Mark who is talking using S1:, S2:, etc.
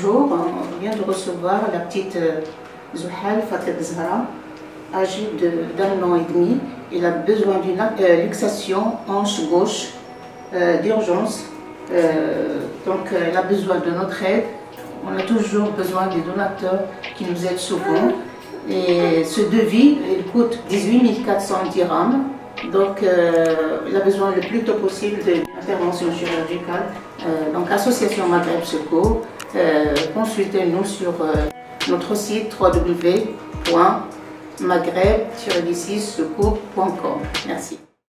S1: bonjour. On vient de recevoir la petite Zouhal Fated Zahra, âgée d'1 an et demi. Elle a besoin d'une luxation hanche gauche d'urgence. Donc elle a besoin de notre aide. On a toujours besoin des donateurs qui nous aident souvent. Et ce devis, il coûte 18 400 dirhams. Donc il a besoin le plus tôt possible d'une intervention chirurgicale. Donc Association Maghreb Secours, consultez-nous sur notre site www.maghreb-secours.com. Merci.